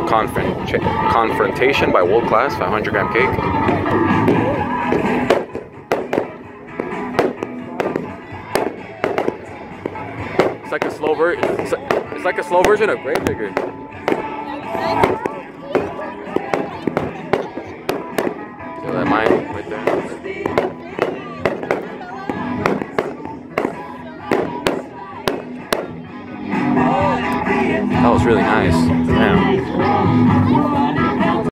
Confrontation by World Class 500-gram cake. It's like a slow it's like a slow version of Gravedigger. See that mine right there? That was really nice. Damn.